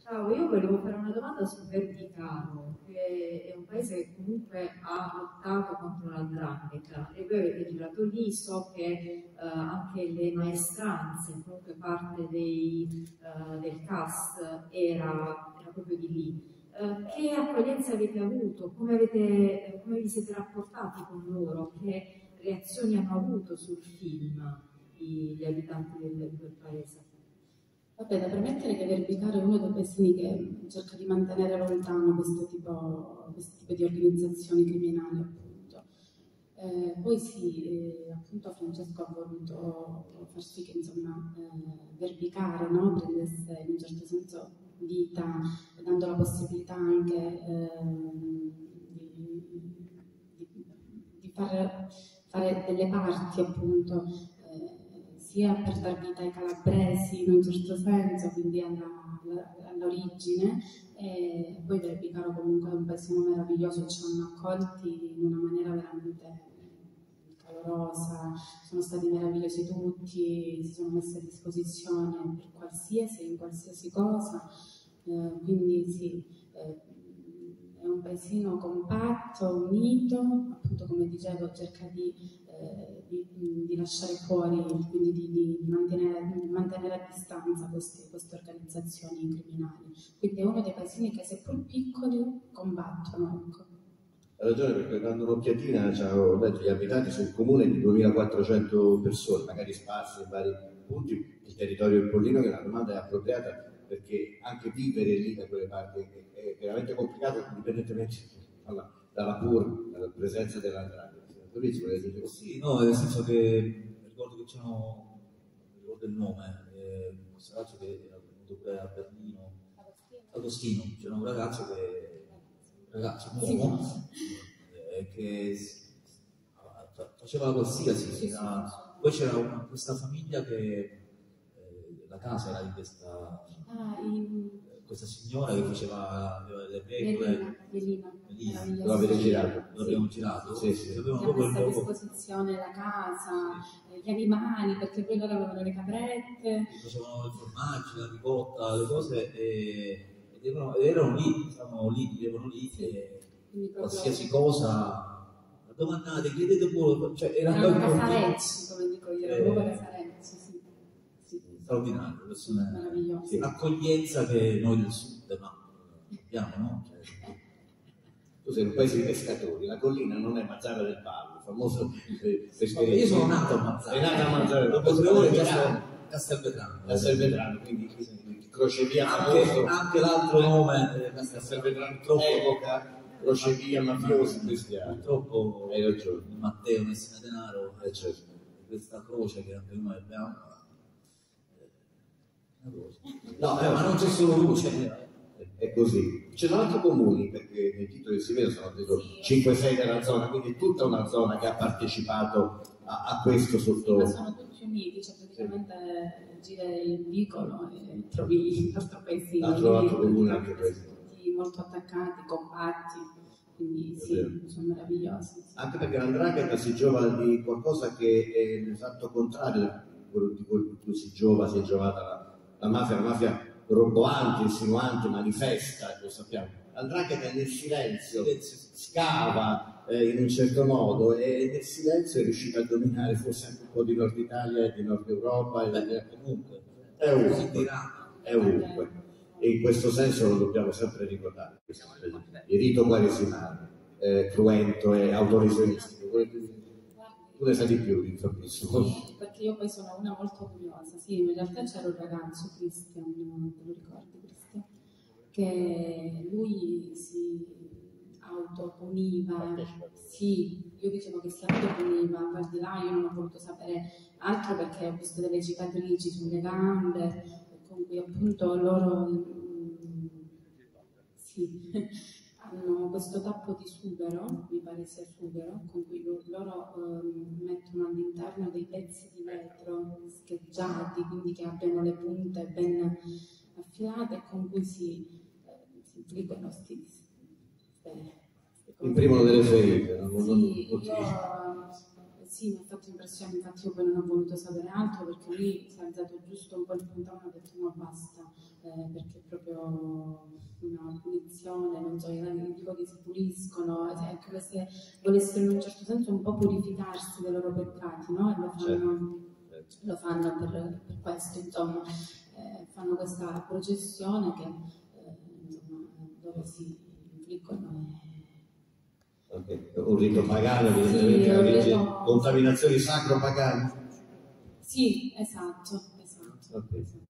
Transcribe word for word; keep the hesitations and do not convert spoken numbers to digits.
Ciao, io volevo fare una domanda su Verbicano, che è un paese che comunque ha lottato contro la 'ndrangheta e voi avete girato lì, so che eh, anche le maestranze, comunque parte dei, eh, del cast era, era proprio di lì. Eh, che accoglienza avete avuto? Come, avete, come vi siete rapportati con loro? Che reazioni hanno avuto sul film gli, gli abitanti del, di quel paese? Vabbè, da premettere che Verbicaro è uno dei paesini che cerca di mantenere lontano questo tipo, questo tipo di organizzazioni criminali, appunto. Eh, poi sì, eh, appunto Francesco ha voluto far sì che insomma eh, Verbicaro, no, prendesse in un certo senso vita, dando la possibilità anche eh, di, di, di far, fare delle parti, appunto, sia per dar vita ai calabresi in un certo senso, quindi all'origine, e poi Verbicaro comunque è un paesino meraviglioso, ci hanno accolti in una maniera veramente calorosa, sono stati meravigliosi tutti, si sono messi a disposizione per qualsiasi, in qualsiasi cosa, eh, quindi sì, eh, è un paesino compatto, unito, appunto come dicevo cerca di Eh, di, di lasciare fuori, quindi di, di, mantenere, di mantenere a distanza queste, queste organizzazioni criminali. Quindi è uno dei paesini che, seppur piccoli, combattono. Ecco. Ha ragione, perché dando un'occhiatina ci avevo detto gli abitanti sul comune di duemilaquattrocento persone, magari sparsi in vari punti, il territorio del Pollino, che la domanda è appropriata perché anche vivere lì da quelle parti è veramente complicato, indipendentemente dalla, dalla pur, dalla presenza della 'ndrangheta. Sì, no, nel senso che ricordo che c'erano, ricordo il nome, eh, questo ragazzo che era venuto qui a Berlino, Agostino, c'era un ragazzo che, un ragazzo, un uomo, eh, che faceva qualsiasi, sì, era, poi c'era una, questa famiglia che, eh, la casa era di questa, ah, in... questa signora che faceva le pecore. Melina, Melina. Lo avete girato? Lo abbiamo girato? Sì, sì. Abbiamo messo a disposizione la casa, sì, gli animali, perché poi loro avevano le caprette. Facevano i formaggi, la ricotta, le cose, e, ed erano, erano lì, stavano lì, vivevano lì, sì, e qualsiasi cosa, domandate, chiedete pure, cioè erano erano casarecci, come dico io, erano proprio casarecci, sì. Straordinario, persone, meraviglioso. Accoglienza che noi del sud ma abbiamo, no? Cioè, tu sei un paese di pescatori, la collina non è Mazzara del Palmo, famoso pescatori. Io sono nato a Mazzara, è nato a Mazzara, dopo due ore Castelvetrano. Castelvetrano, quindi crocevia anche, anche l'altro nome, Castelvetrano, epoca, crocevia mafiosi cristiani. Purtroppo hai ragione. Matteo Messina Denaro, eh, certo. questa croce che anche noi abbiamo. No, eh, ma non c'è solo luce, è così. Ci sono altri comuni, perché nei titoli si vede, sono cinque sei della zona, quindi tutta una zona che ha partecipato a, a questo sotto... Sì, ma sono tutti uniti, cioè praticamente sì, giri il vicolo e trovi l'altro paesino. L'altro, l'altro comune anche questo. Tutti molto attaccati, compatti, quindi sì, sì, sono meravigliosi. Sì. Anche perché la 'ndrangheta si giova di qualcosa che è l'esatto contrario di quello di cui si giova, si è giovata la La mafia, la mafia roboante, insinuante, manifesta, lo sappiamo. La 'ndrangheta nel silenzio scava eh, in un certo modo e nel silenzio è riuscita a dominare forse anche un po' di Nord Italia e di Nord Europa e Beh, comunque è ovunque, è ovunque. E in questo senso lo dobbiamo sempre ricordare. Il rito quaresimale, eh, cruento e autoresionistico. Tu ne sai di più di Sì, perché io poi sono una molto curiosa. Sì, in realtà c'era un ragazzo, Cristian, te lo ricordi Cristian? Che lui si autopuniva. Sì, io dicevo che si autopuniva, guardi là, io non ho voluto sapere altro perché ho visto delle cicatrici sulle gambe, con cui appunto loro sì. hanno questo tappo di sughero, mi pare sia sughero, con cui loro um, mettono all'interno dei pezzi di vetro scheggiati, quindi che abbiano le punte ben affilate, e con cui si, eh, si infliggono sti, imprimono delle ferite. Non, sì, non, io, sì, mi ha fatto impressione, infatti io poi non ho voluto sapere altro perché lui si è alzato giusto un po' il puntone e ha detto no basta, eh, perché proprio una punizione, non so, i dico che si puliscono, ecco, queste, volessero in un certo senso un po' purificarsi dei loro peccati, no? E lo fanno, certo. Lo fanno per, per questo, insomma, eh, fanno questa processione che, eh, insomma, dove si infliggono. Okay. Un rito pagano, evidentemente, sì, rito... contaminazioni sacro-pagane. Sì, esatto, esatto. Okay. esatto.